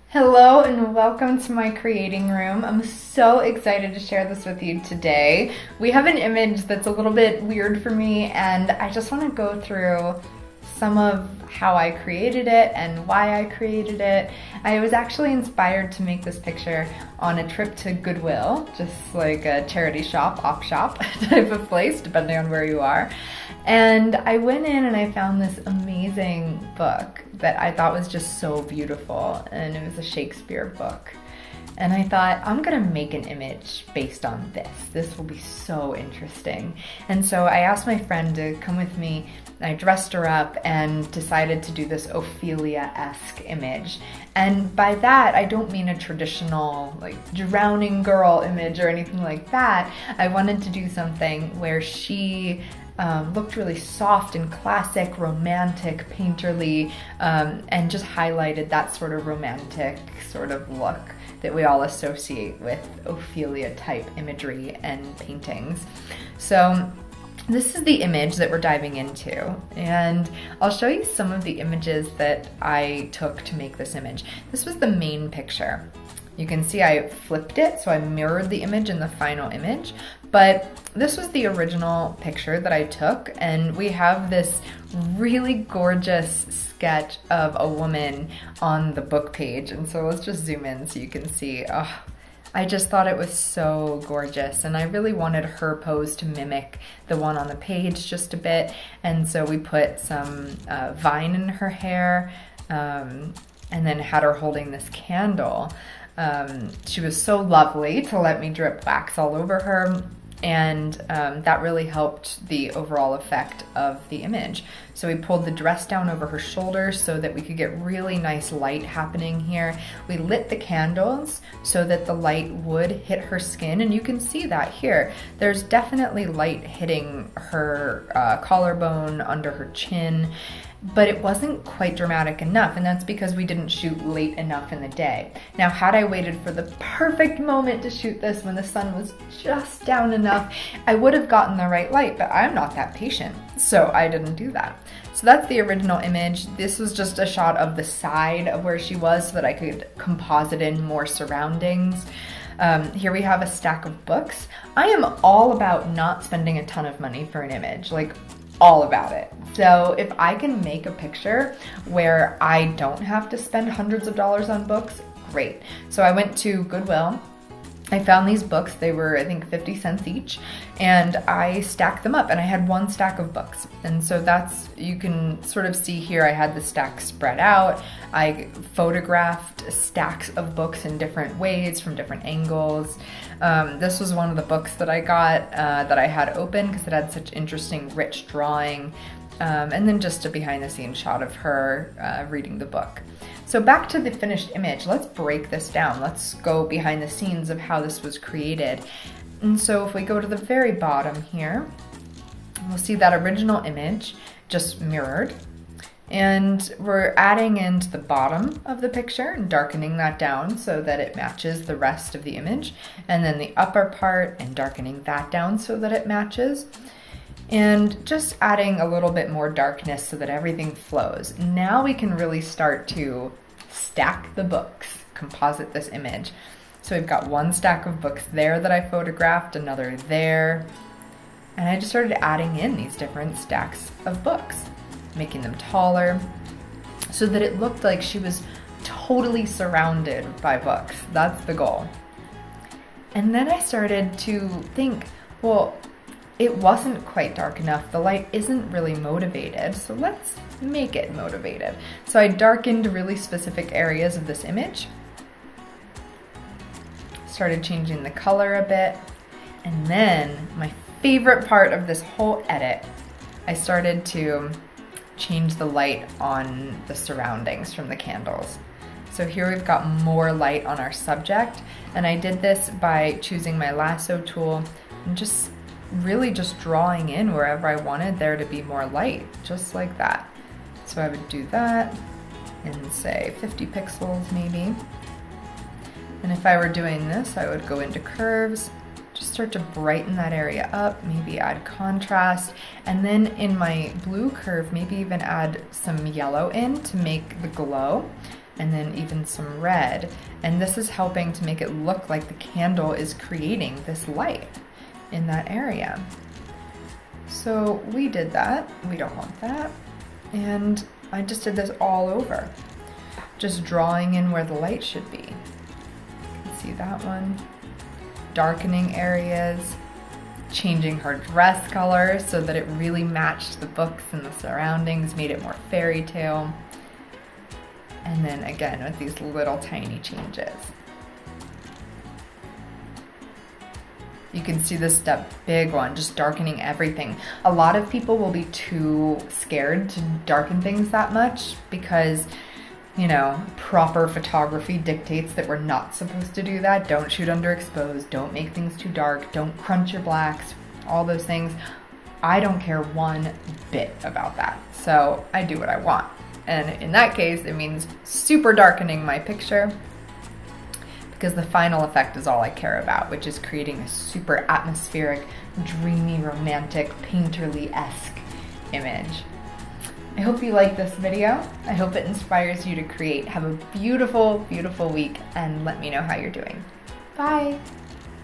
Hello and welcome to my creating room. I'm so excited to share this with you today. We have an image that's a little bit weird for me, and I just want to go through some of how I created it and why I created it. I was actually inspired to make this picture on a trip to Goodwill, just like a charity shop, op shop type of place, depending on where you are. And I went in and I found this amazing book that I thought was just so beautiful, and it was a Shakespeare book. And I thought, I'm gonna make an image based on this. This will be so interesting. And so I asked my friend to come with me. I dressed her up and decided to do this Ophelia-esque image. And by that, I don't mean a traditional like drowning girl image or anything like that. I wanted to do something where she looked really soft and classic, romantic, painterly, and just highlighted that sort of romantic sort of look that we all associate with Ophelia type imagery and paintings. So this is the image that we're diving into, and I'll show you some of the images that I took to make this image. This was the main picture. You can see I flipped it, so I mirrored the image in the final image, but this was the original picture that I took, and we have this really gorgeous sketch of a woman on the book page. And so let's just zoom in so you can see. Oh, I just thought it was so gorgeous, and I really wanted her pose to mimic the one on the page just a bit, and so we put some vine in her hair, and then had her holding this candle. She was so lovely to let me drip wax all over her, and that really helped the overall effect of the image. So we pulled the dress down over her shoulders so that we could get really nice light happening here. We lit the candles so that the light would hit her skin, and you can see that here. There's definitely light hitting her collarbone, under her chin, but it wasn't quite dramatic enough, and that's because we didn't shoot late enough in the day. Now, had I waited for the perfect moment to shoot this when the sun was just down enough, I would have gotten the right light, but I'm not that patient, so I didn't do that. So that's the original image. This was just a shot of the side of where she was so that I could composite in more surroundings. Here we have a stack of books. I am all about not spending a ton of money for an image, like all about it. So if I can make a picture where I don't have to spend hundreds of dollars on books, great. So I went to Goodwill. I found these books. They were, I think, 50 cents each, and I stacked them up, and I had one stack of books. And so that's, you can sort of see here, I had the stack spread out. I photographed stacks of books in different ways from different angles. This was one of the books that I got that I had open because it had such interesting, rich drawing. And then just a behind the scenes shot of her reading the book. So back to the finished image, let's break this down. Let's go behind the scenes of how this was created. And so if we go to the very bottom here, we'll see that original image just mirrored. And we're adding into the bottom of the picture and darkening that down so that it matches the rest of the image. And then the upper part and darkening that down so that it matches. And just adding a little bit more darkness so that everything flows. Now we can really start to stack the books, composite this image. So we've got one stack of books there that I photographed, another there, and I just started adding in these different stacks of books, making them taller so that it looked like she was totally surrounded by books. That's the goal. And then I started to think, well, it wasn't quite dark enough. The light isn't really motivated, so let's make it motivated. So I darkened really specific areas of this image, started changing the color a bit, and then my favorite part of this whole edit, I started to change the light on the surroundings from the candles. So here we've got more light on our subject, and I did this by choosing my lasso tool and just really just drawing in wherever I wanted there to be more light, just like that. So I would do that in, say, 50 pixels maybe. And if I were doing this, I would go into curves, just start to brighten that area up, maybe add contrast, and then in my blue curve, maybe even add some yellow in to make the glow. and then even some red. And this is helping to make it look like the candle is creating this light in that area. So we did that. We don't want that. And I just did this all over, just drawing in where the light should be. You can see that one. Darkening areas, changing her dress color so that it really matched the books and the surroundings, made it more fairy tale. And then again with these little tiny changes. You can see this step, big one, just darkening everything. A lot of people will be too scared to darken things that much because, you know, proper photography dictates that we're not supposed to do that. Don't shoot underexposed, don't make things too dark, don't crunch your blacks, all those things. I don't care one bit about that. So I do what I want. And in that case, it means super darkening my picture, because the final effect is all I care about, which is creating a super atmospheric, dreamy, romantic, painterly-esque image. I hope you like this video. I hope it inspires you to create. Have a beautiful, beautiful week, and let me know how you're doing. Bye.